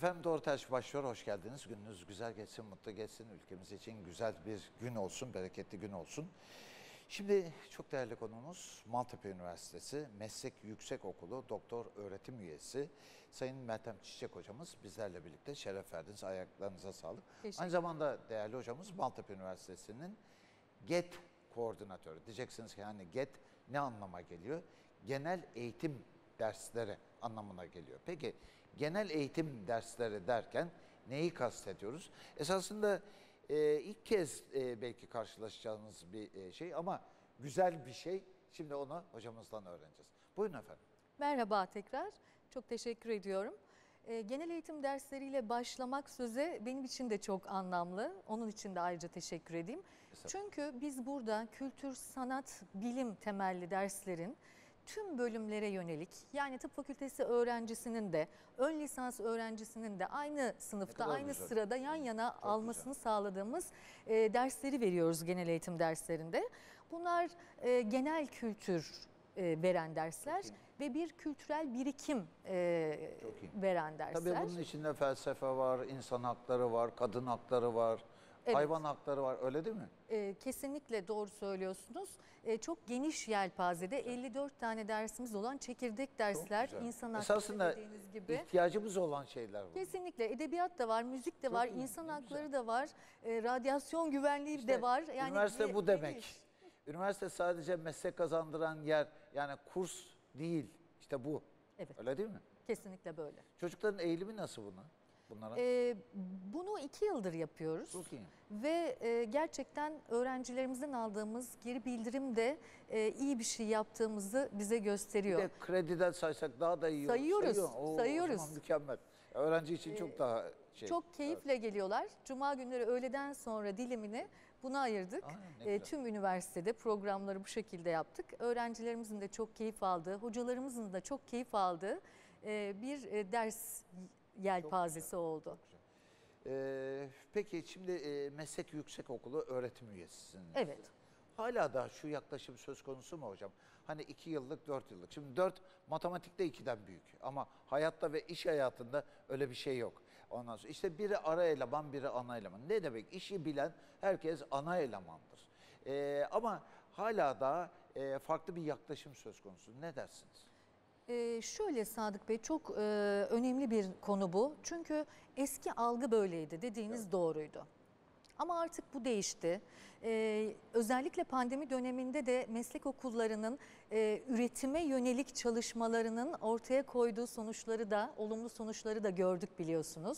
Efendim Doğru Tercih başlıyor. Hoş geldiniz. Gününüz güzel geçsin, mutlu geçsin. Ülkemiz için güzel bir gün olsun, bereketli gün olsun. Şimdi çok değerli konuğumuz Maltepe Üniversitesi Meslek Yüksekokulu Doktor Öğretim Üyesi Sayın Meltem Çiçek hocamız bizlerle birlikte şeref verdiniz. Ayaklarınıza sağlık. Aynı zamanda değerli hocamız Maltepe Üniversitesi'nin GET koordinatörü. Diyeceksiniz ki yani GET ne anlama geliyor? Genel eğitim dersleri anlamına geliyor. Peki genel eğitim dersleri derken neyi kastediyoruz? Esasında ilk kez belki karşılaşacağınız bir şey ama güzel bir şey. Şimdi onu hocamızdan öğreneceğiz. Buyurun efendim. Merhaba tekrar. Çok teşekkür ediyorum. Genel eğitim dersleriyle başlamak söze benim için de çok anlamlı. Onun için de ayrıca teşekkür edeyim. Çünkü biz burada kültür, sanat, bilim temelli derslerin tüm bölümlere yönelik, yani tıp fakültesi öğrencisinin de ön lisans öğrencisinin de aynı sınıfta, aynı güzel. sırada yan yana Çok almasını güzel. sağladığımız dersleri veriyoruz genel eğitim derslerinde. Bunlar genel kültür veren dersler ve bir kültürel birikim veren dersler. Tabii bunun içinde felsefe var, insan hakları var, kadın hakları var, Evet. hayvan hakları var, öyle değil mi? Kesinlikle doğru söylüyorsunuz. Çok geniş yelpazede 54 tane dersimiz olan çekirdek dersler, insan hakları Esasında dediğiniz gibi. ihtiyacımız olan şeyler bunlar. Kesinlikle edebiyat da var, müzik de var, iyi, insan ne hakları güzel. da var, radyasyon güvenliği İşte de var. Yani üniversite bu demek. geniş. Üniversite sadece meslek kazandıran yer, yani kurs değil. İşte bu. Evet. Öyle değil mi? Kesinlikle böyle. Çocukların eğilimi nasıl bunlara? Bunu 2 yıldır yapıyoruz. Çok iyi. Ve gerçekten öğrencilerimizden aldığımız geri bildirim de iyi bir şey yaptığımızı bize gösteriyor. Bir de krediden saysak daha da iyi olur. Sayıyoruz. O zaman mükemmel. Öğrenci için çok daha Çok keyifle geliyorlar. Cuma günleri öğleden sonra dilimini buna ayırdık. Tüm üniversitede programları bu şekilde yaptık. Öğrencilerimizin de çok keyif aldığı, hocalarımızın da çok keyif aldığı bir ders yelpazesi oldu. Peki şimdi Meslek Yüksekokulu öğretim üyesisiniz. Evet. Hala da şu yaklaşım söz konusu mu hocam? Hani 2 yıllık, 4 yıllık. Şimdi 4 matematikte 2'den büyük. Ama hayatta ve iş hayatında öyle bir şey yok. Ondan sonra işte biri ara eleman, biri ana eleman. Ne demek? İşi bilen herkes ana elemandır. Ama hala da farklı bir yaklaşım söz konusu. Ne dersiniz? Şöyle Sadık Bey, çok önemli bir konu bu. Çünkü eski algı böyleydi, dediğiniz doğruydu. Ama artık bu değişti. Özellikle pandemi döneminde de meslek okullarının üretime yönelik çalışmalarının ortaya koyduğu sonuçları da, olumlu sonuçları da gördük biliyorsunuz.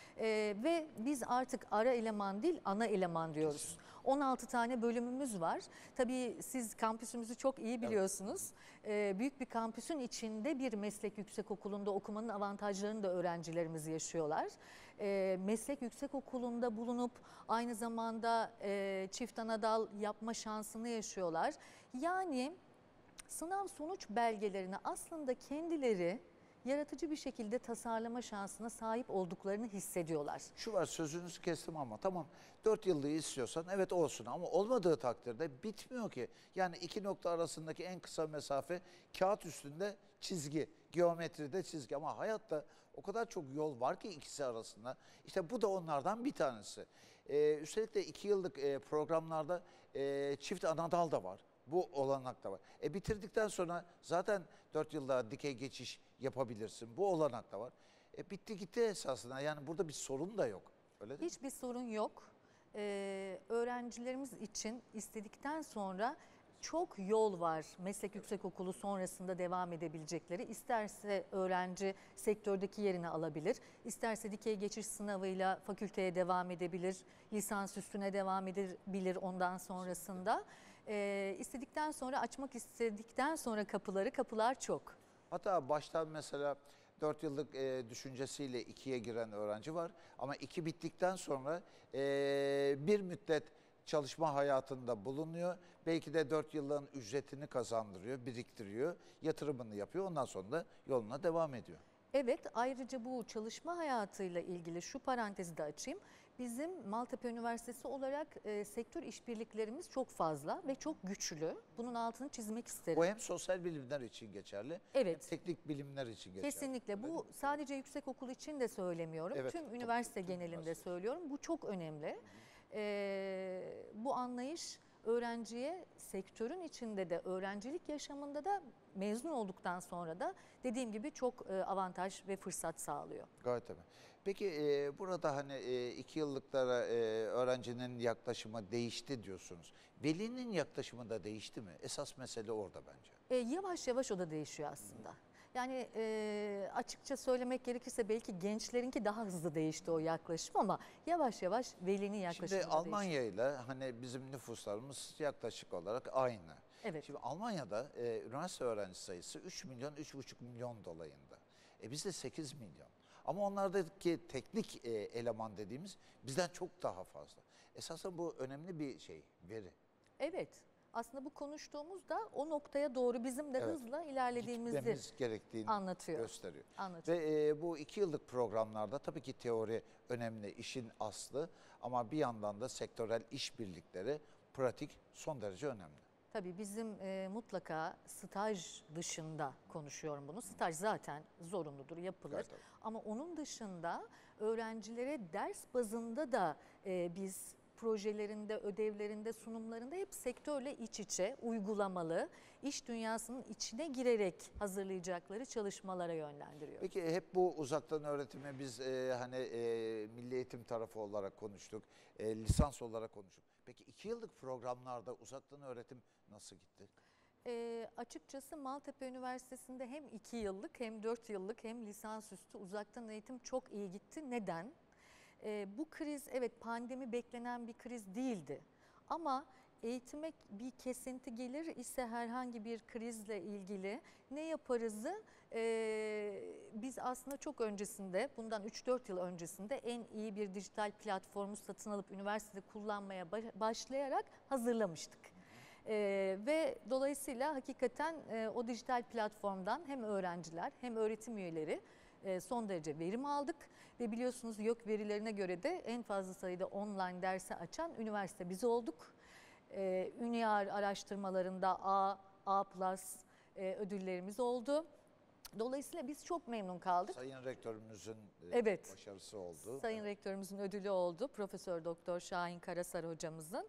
Ve biz artık ara eleman değil, ana eleman diyoruz. Kesinlikle. 16 tane bölümümüz var. Tabii siz kampüsümüzü çok iyi biliyorsunuz. Büyük bir kampüsün içinde bir meslek yüksekokulunda okumanın avantajlarını da öğrencilerimiz yaşıyorlar. Meslek yüksekokulunda bulunup aynı zamanda çift anadal yapma şansını yaşıyorlar. Yani sınav sonuç belgelerini aslında kendileri yaratıcı bir şekilde tasarlama şansına sahip olduklarını hissediyorlar. Şu var, sözünüzü kestim ama tamam 4 yıllığı istiyorsan evet olsun ama olmadığı takdirde bitmiyor ki. Yani 2 nokta arasındaki en kısa mesafe kağıt üstünde çizgi, geometride çizgi ama hayatta o kadar çok yol var ki ikisi arasında. İşte bu da onlardan bir tanesi. Üstelik de 2 yıllık programlarda çift anadal da var. Bu olanak da var. Bitirdikten sonra zaten 4 yılda dikey geçiş yapabilirsin. Bu olanak da var. Bitti gitti esasında. Yani burada bir sorun da yok. Öyle değil mi? Hiçbir sorun yok. Öğrencilerimiz için istedikten sonra çok yol var meslek yüksekokulu sonrasında devam edebilecekleri. İsterse öğrenci sektördeki yerini alabilir, isterse dikey geçiş sınavıyla fakülteye devam edebilir, lisans üstüne devam edebilir ondan sonrasında. İstedikten sonra, açmak istedikten sonra kapılar çok. Hatta baştan mesela 4 yıllık düşüncesiyle 2'ye giren öğrenci var. Ama 2 bittikten sonra bir müddet çalışma hayatında bulunuyor. Belki de 4 yılın ücretini kazandırıyor, biriktiriyor, yatırımını yapıyor. Ondan sonra da yoluna devam ediyor. Evet, ayrıca bu çalışma hayatıyla ilgili şu parantezi de açayım. bizim Maltepe Üniversitesi olarak sektör işbirliklerimiz çok fazla ve çok güçlü. Bunun altını çizmek isterim. Bu hem sosyal bilimler için geçerli, Evet. hem teknik bilimler için geçerli. Kesinlikle. Bu sadece yüksekokul için de söylemiyorum. Evet, Tüm tabii, üniversite tüm genelinde üniversite. söylüyorum. Bu çok önemli. Bu anlayış öğrenciye sektörün içinde de öğrencilik yaşamında da mezun olduktan sonra da dediğim gibi çok avantaj ve fırsat sağlıyor. Gayet tabii. Peki burada hani 2 yıllıklara öğrencinin yaklaşımı değişti diyorsunuz. Velinin yaklaşımı da değişti mi? Esas mesele orada bence. Yavaş yavaş o da değişiyor aslında. Yani açıkça söylemek gerekirse belki gençlerinki daha hızlı değişti o yaklaşım ama yavaş yavaş velinin yaklaşımı Şimdi da değişti. Almanya ile hani bizim nüfuslarımız yaklaşık olarak aynı. Evet. Şimdi Almanya'da üniversite öğrenci sayısı 3 milyon, 3,5 milyon dolayında. Bizde 8 milyon. Ama onlardaki teknik eleman dediğimiz bizden çok daha fazla. Esasen bu önemli bir şey, veri. Evet. Aslında bu konuştuğumuz da o noktaya doğru bizim de Evet. hızla ilerlediğimizi Gitmemiz gerektiğini anlatıyor. gösteriyor. Anlatıyor. Ve bu 2 yıllık programlarda tabii ki teori önemli, işin aslı ama bir yandan da sektörel işbirlikleri, pratik son derece önemli. Tabii bizim mutlaka staj dışında konuşuyorum bunu. Staj zaten zorunludur, yapılır. Gayet tabii. Ama onun dışında öğrencilere ders bazında da biz projelerinde, ödevlerinde, sunumlarında hep sektörle iç içe, uygulamalı, iş dünyasının içine girerek hazırlayacakları çalışmalara yönlendiriyor. Peki hep bu uzaktan öğretimi biz hani milli eğitim tarafı olarak konuştuk, lisans olarak konuştuk. Peki 2 yıllık programlarda uzaktan öğretim nasıl gitti? Açıkçası Maltepe Üniversitesi'nde hem 2 yıllık hem 4 yıllık hem lisansüstü uzaktan eğitim çok iyi gitti. Neden? Bu kriz evet pandemi beklenen bir kriz değildi ama eğitime bir kesinti gelir ise herhangi bir krizle ilgili ne yaparızı biz aslında çok öncesinde bundan 3-4 yıl öncesinde en iyi bir dijital platformu satın alıp üniversitede kullanmaya başlayarak hazırlamıştık. Ve dolayısıyla hakikaten o dijital platformdan hem öğrenciler hem öğretim üyeleri son derece verim aldık ve biliyorsunuz YÖK verilerine göre de en fazla sayıda online dersi açan üniversite biz olduk. Üniar araştırmalarında A+ ödüllerimiz oldu. Dolayısıyla biz çok memnun kaldık. Sayın Rektörümüzün Evet. başarısı oldu. Sayın Rektörümüzün ödülü oldu. Profesör Doktor Şahin Karasar hocamızın.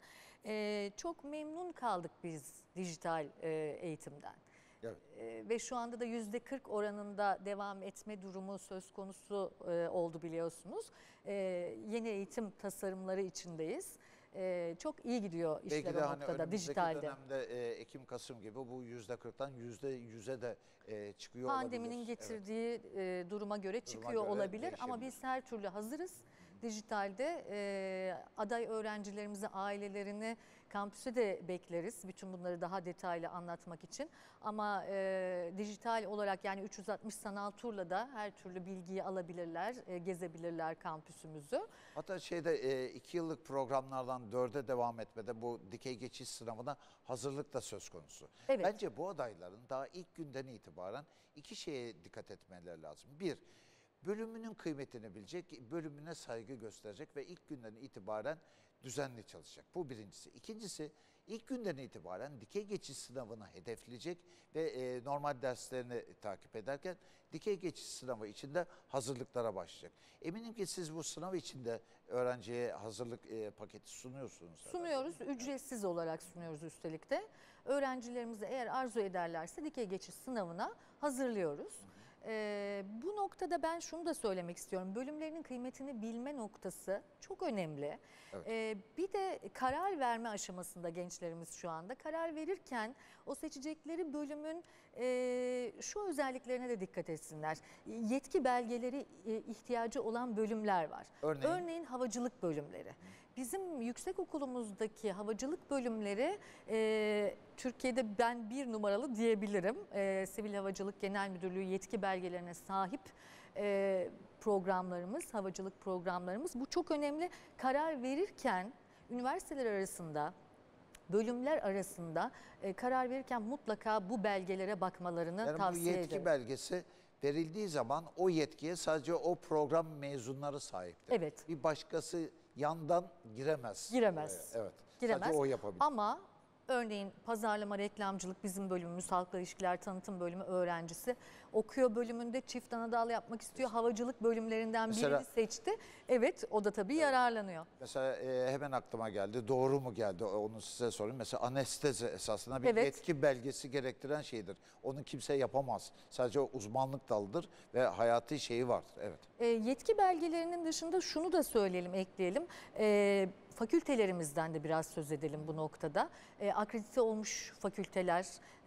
Çok memnun kaldık biz dijital eğitimden. Evet. Ve şu anda da %40 oranında devam etme durumu söz konusu oldu biliyorsunuz. Yeni eğitim tasarımları içindeyiz. Çok iyi gidiyor işler Belki o de hani noktada önümüzdeki dijitalde. dönemde Ekim-Kasım gibi bu %40'tan %100'e de çıkıyor olabilir. Pandeminin getirdiği duruma göre çıkıyor göre olabilir ama değişebilir. biz her türlü hazırız. Dijitalde aday öğrencilerimizi, ailelerini kampüse de bekleriz. Bütün bunları daha detaylı anlatmak için. Ama dijital olarak yani 360 sanal turla da her türlü bilgiyi alabilirler, gezebilirler kampüsümüzü. Hatta 2 yıllık programlardan 4'e devam etmede bu dikey geçiş sınavına hazırlık da söz konusu. Evet. Bence bu adayların daha ilk günden itibaren 2 şeye dikkat etmeleri lazım. 1, bölümünün kıymetini bilecek, bölümüne saygı gösterecek ve ilk günden itibaren düzenli çalışacak. Bu birincisi. İkincisi, ilk günden itibaren dikey geçiş sınavını hedefleyecek ve normal derslerini takip ederken dikey geçiş sınavı içinde hazırlıklara başlayacak. Eminim ki siz bu sınav içinde öğrenciye hazırlık paketi sunuyorsunuz. Sunuyoruz, ücretsiz olarak sunuyoruz üstelik de. Öğrencilerimizi eğer arzu ederlerse dikey geçiş sınavına hazırlıyoruz. Bu noktada ben şunu da söylemek istiyorum. Bölümlerinin kıymetini bilme noktası çok önemli. Evet. Bir de karar verme aşamasında gençlerimiz şu anda. Karar verirken o seçecekleri bölümün şu özelliklerine de dikkat etsinler. Yetki belgeleri ihtiyacı olan bölümler var. Örneğin havacılık bölümleri. Bizim yüksekokulumuzdaki havacılık bölümleri Türkiye'de ben 1 numaralı diyebilirim. Sivil Havacılık Genel Müdürlüğü yetki belgelerine sahip programlarımız, havacılık programlarımız. Bu çok önemli. Karar verirken üniversiteler arasında, bölümler arasında karar verirken mutlaka bu belgelere bakmalarını Yani tavsiye bu yetki ederim. belgesi verildiği zaman o yetkiye sadece o program mezunları sahiptir. Evet. Bir başkası yandan giremez. Giremez. Evet. Giremez. Sadece o yapabilir. Ama örneğin pazarlama, reklamcılık bizim bölümümüz, halkla ilişkiler, tanıtım bölümü öğrencisi. Okuyor bölümünde çift anadal yapmak istiyor. Havacılık bölümlerinden Mesela- birini seçti. Evet, o da tabii yararlanıyor. Mesela hemen aklıma geldi. Doğru mu geldi? Onu size sorayım. Mesela anestezi esasında bir Evet. yetki belgesi gerektiren şeydir. Onu kimse yapamaz. Sadece o uzmanlık dalıdır ve hayati şeyi vardır. Evet. Yetki belgelerinin dışında şunu da söyleyelim, ekleyelim. Fakültelerimizden de biraz söz edelim bu noktada. Akredite olmuş fakülteler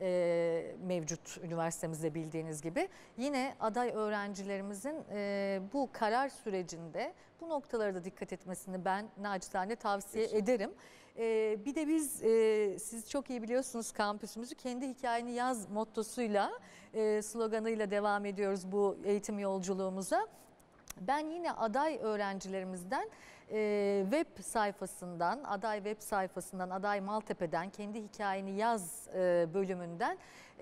mevcut üniversitemizde bildiğiniz gibi. Yine aday öğrencilerimizin bu karar sürecinde bu noktalara da dikkat etmesini ben naçizane tavsiye ederim. Bir de biz, siz çok iyi biliyorsunuz kampüsümüzü, kendi hikayeni yaz mottosuyla, sloganıyla devam ediyoruz bu eğitim yolculuğumuza. Ben yine aday öğrencilerimizden web sayfasından, aday web sayfasından, aday Maltepe'den, kendi hikayeni yaz bölümünden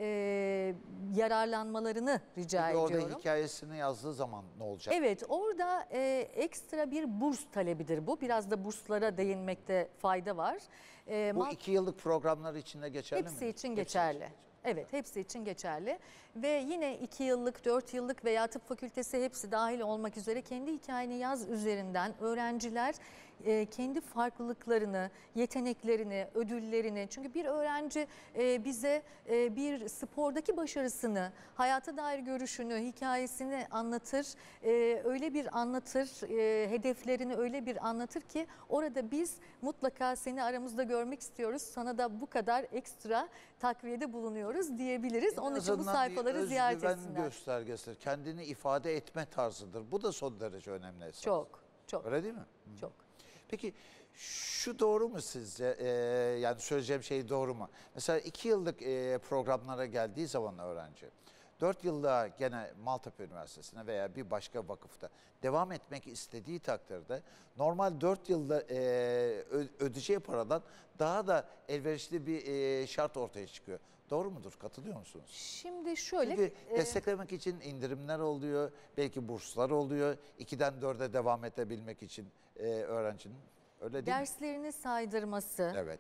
yararlanmalarını rica Peki ediyorum. orada hikayesini yazdığı zaman ne olacak? Evet, orada ekstra bir burs talebidir bu. Biraz da burslara değinmekte fayda var. Bu 2 yıllık programlar içinde geçerli mi? Hepsi için geçerli. Evet, hepsi için geçerli. Ve yine 2 yıllık, 4 yıllık veya tıp fakültesi hepsi dahil olmak üzere kendi hikayeni yaz üzerinden öğrenciler kendi farklılıklarını, yeteneklerini, ödüllerini, çünkü bir öğrenci bize bir spordaki başarısını, hayata dair görüşünü, hikayesini anlatır, öyle bir anlatır, hedeflerini öyle bir anlatır ki orada biz mutlaka seni aramızda görmek istiyoruz, sana da bu kadar ekstra takviyede bulunuyoruz diyebiliriz. Onun için bu sayfaları ziyaret etsinler. Özgüven göstergesidir. Kendini ifade etme tarzıdır. Bu da son derece önemli esas. Çok. Öyle değil mi? Çok. Peki şu doğru mu sizce? Yani söyleyeceğim şey doğru mu? Mesela 2 yıllık programlara geldiği zaman öğrenci 4 yılda gene Maltepe Üniversitesi'ne veya bir başka vakıfta devam etmek istediği takdirde normal 4 yılda ödeyeceği paradan daha da elverişli bir şart ortaya çıkıyor. Doğru mudur? Katılıyor musunuz? Şimdi şöyle... Çünkü desteklemek için indirimler oluyor, belki burslar oluyor. 2'den 4'e devam edebilmek için öğrencinin. Öyle değil mi? Derslerini saydırması, Evet.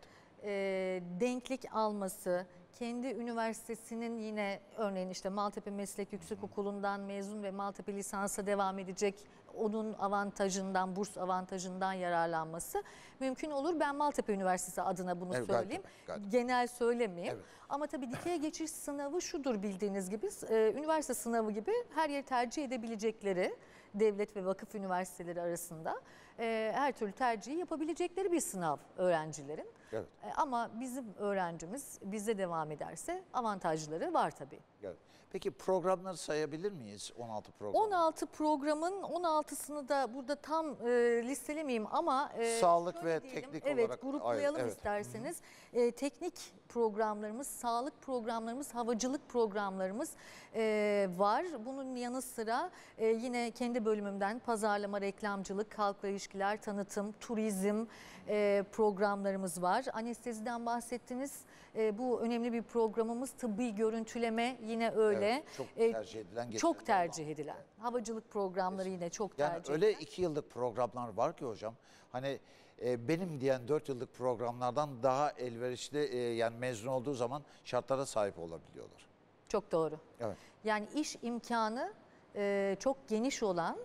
denklik alması, kendi üniversitesinin yine örneğin işte Maltepe Meslek Yüksekokulu'ndan mezun ve Maltepe lisansa devam edecek, onun avantajından, burs avantajından yararlanması mümkün olur. Ben Maltepe Üniversitesi adına bunu söyleyeyim. Gayet. Genel söylemeyeyim. Evet. Ama tabii dikey geçiş sınavı şudur bildiğiniz gibi, üniversite sınavı gibi her yeri tercih edebilecekleri, devlet ve vakıf üniversiteleri arasında her türlü tercihi yapabilecekleri bir sınav öğrencilerin. Evet. Ama bizim öğrencimiz bizde devam ederse avantajları var tabii. Evet. Peki programları sayabilir miyiz? 16 program. 16 programın 16'sını da burada tam listelemeyeyim ama Sağlık şöyle ve diyelim, teknik evet, olarak gruplayalım ayrı, evet. isterseniz. Teknik programlarımız, sağlık programlarımız, havacılık programlarımız var. Bunun yanı sıra yine kendi bölümümden pazarlama, reklamcılık, halkla ilişkiler, tanıtım, turizm programlarımız var. Anesteziden bahsettiniz. Bu önemli bir programımız. Tıbbi görüntüleme yine öyle. Evet, çok tercih edilen. Çok tercih edilen. Havacılık programları yine çok Yani tercih öyle edilen. 2 yıllık programlar var ki hocam. Hani benim diyen 4 yıllık programlardan daha elverişli yani mezun olduğu zaman şartlara sahip olabiliyorlar. Çok doğru. Evet. Yani iş imkanı çok geniş olan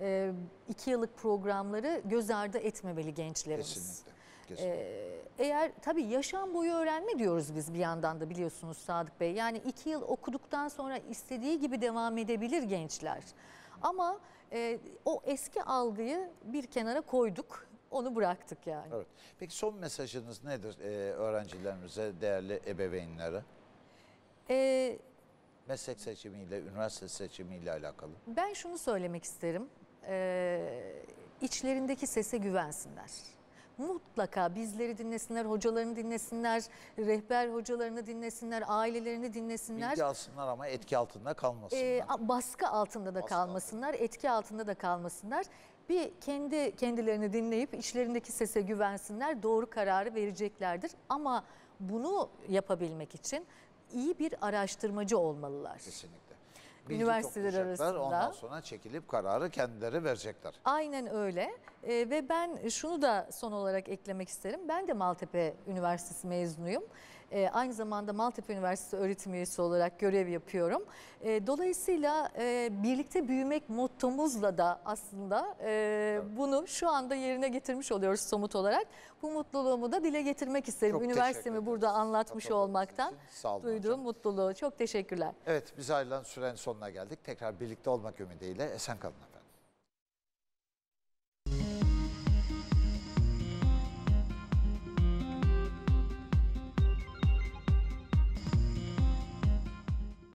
2 yıllık programları göz ardı etmemeli gençlerimiz. Kesinlikle. Kesinlikle. Eğer tabii yaşam boyu öğrenme diyoruz biz bir yandan da biliyorsunuz Sadık Bey. Yani 2 yıl okuduktan sonra istediği gibi devam edebilir gençler. Ama o eski algıyı bir kenara koyduk, onu bıraktık yani. Evet. Peki son mesajınız nedir öğrencilerimize, değerli ebeveynlere? Meslek seçimiyle, üniversite seçimiyle alakalı. Ben şunu söylemek isterim, içlerindeki sese güvensinler. Mutlaka bizleri dinlesinler, hocalarını dinlesinler, rehber hocalarını dinlesinler, ailelerini dinlesinler. Bilgi alsınlar ama etki altında kalmasınlar. Baskı altında da kalmasınlar, etki altında da kalmasınlar. Bir kendilerini dinleyip içlerindeki sese güvensinler, doğru kararı vereceklerdir. Ama bunu yapabilmek için iyi bir araştırmacı olmalılar. Kesinlikle. bilgi üniversiteler toplayacaklar, arasında. ondan sonra çekilip kararı kendileri verecekler. Aynen öyle. Ve ben şunu da son olarak eklemek isterim. Ben de Maltepe Üniversitesi mezunuyum. Aynı zamanda Maltepe Üniversitesi öğretim üyesi olarak görev yapıyorum. Dolayısıyla birlikte büyümek mottomuzla da aslında bunu şu anda yerine getirmiş oluyoruz somut olarak. Bu mutluluğumu da dile getirmek isterim. Çok Üniversitemi teşekkür burada ederiz anlatmış katıldığınız olmaktan için. Sağ olun duyduğum hocam. mutluluğu. Çok teşekkürler. Evet, biz ayrılan sürenin sonuna geldik. Tekrar birlikte olmak ümidiyle esen kalın.